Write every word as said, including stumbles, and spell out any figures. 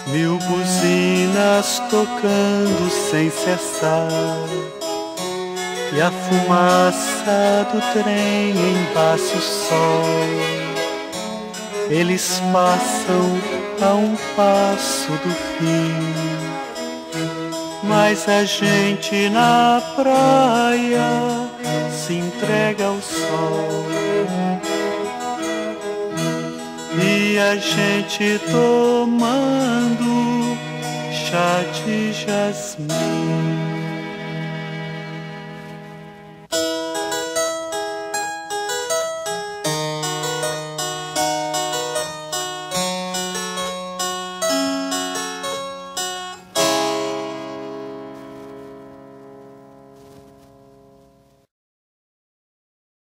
Mil buzinas tocando sem cessar, e a fumaça do trem embaça o sol. Eles passam a um passo do fim, mas a gente na praia se entrega ao sol. E a gente tomando chá de jasmim.